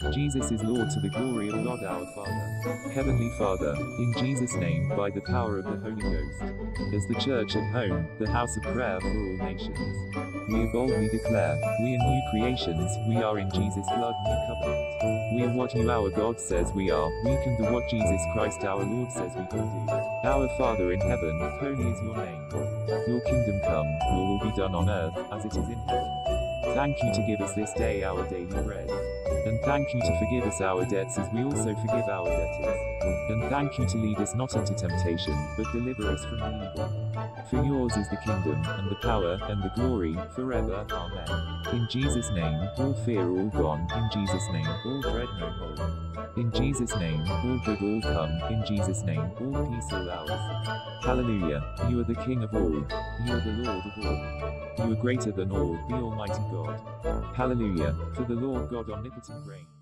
Jesus is Lord to the glory of God our Father. Heavenly Father, in Jesus' name, by the power of the Holy Ghost, as the church at home, the house of prayer for all nations, we boldly declare, we are new creations, we are in Jesus' blood new covenant. We are what you our God says we are, we can do what Jesus Christ our Lord says we can do. Our Father in heaven, holy is your name. Your kingdom come, your will be done on earth, as it is in heaven. Thank you to give us this day our daily bread. And thank you to forgive us our debts as we also forgive our debtors. And thank you to lead us not into temptation, but deliver us from evil. For yours is the kingdom, and the power, and the glory, forever. Amen. In Jesus' name, all fear all gone. In Jesus' name, all dread no more. In Jesus' name, all good all come. In Jesus' name, all peace all ours. Hallelujah. You are the King of all. You are the Lord of all. You are greater than all, the Almighty God. Hallelujah. For the Lord God omnipotent reigns.